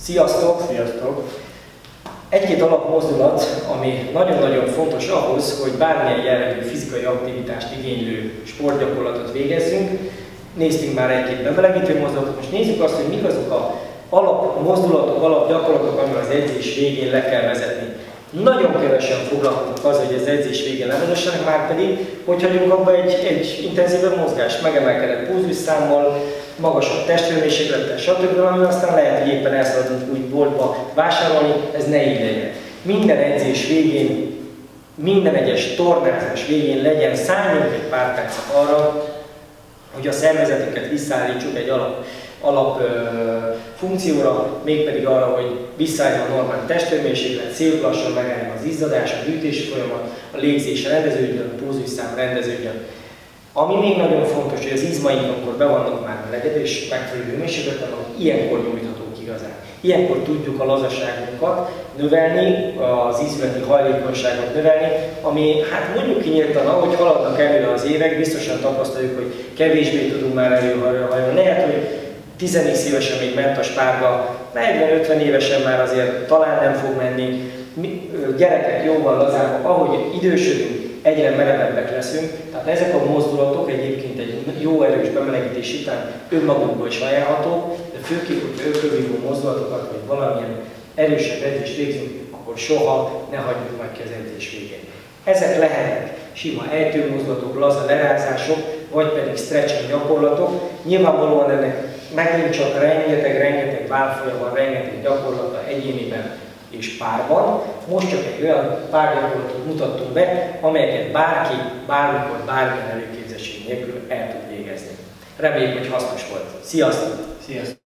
Sziasztok! Sziasztok! Egy-két alapmozdulat, ami nagyon-nagyon fontos ahhoz, hogy bármilyen jellegű fizikai aktivitást igénylő sportgyakorlatot végezzünk. Néztünk már egy-két bemelegítő mozdulatot, most nézzük azt, hogy mik azok a alapmozdulatok, alapgyakorlatok, amivel az edzés végén le kell vezetni. Nagyon kevesen foglalkoznak azzal, hogy az edzés végén levezessenek, már pedig, hogy hagyunk abba egy intenzívebb mozgást, megemelkedett pulzusszámmal, magasabb testhőmérséklettel, stb. Ami aztán lehet, hogy éppen elszaladunk úgy boltba vásárolni, ez ne így legyen. Minden edzés végén, minden egyes tornázás végén legyen, szálljunk egy pár percet arra, hogy a szervezetünket visszaállítsuk egy alap funkcióra, mégpedig arra, hogy visszaálljon a normál testhőmérséklet, szép lassan megálljon az izzadás, a hűtési folyamat, a légzés rendeződjön, a pulzusszám rendeződjön. Ami még nagyon fontos, hogy az izmaink akkor be vannak már melegedve és megfelelő hőmérsékleten, hogy ilyenkor nyújthatók igazán. Ilyenkor tudjuk a lazaságunkat növelni, az ízületi hajlékonyságot növelni, ami hát mondjuk kinyíltan, ahogy haladnak előre az évek, biztosan tapasztaljuk, hogy kevésbé tudunk már előhajolni. Lehet, hogy 10 évesen még ment a spárga, 40-50 évesen már azért talán nem fog menni. Gyerekek jóval lazábbak, ahogy idősödünk, egyre merevebbek leszünk, tehát ezek a mozdulatok egyébként egy jó erős bemelegítés után önmagukból is ajánlhatók, de főképp, hogy ökölvívó mozdulatokat, vagy valamilyen erősebb edzést végzünk, akkor soha ne hagyjuk meg ki az edzés végén. Ezek lehetnek sima ejtőmozdulatok, laza lerázások, vagy pedig stretching gyakorlatok. Nyilvánvalóan ennek megint csak rengeteg válfaja van, rengeteg gyakorlata egyéniben és párban. Most csak egy olyan párgyakorlatot mutattunk be, amelyeket bárki, bármikor, bármilyen előképzettség nélkül el tud végezni. Reméljük, hogy hasznos volt. Sziasztok! Sziasztok!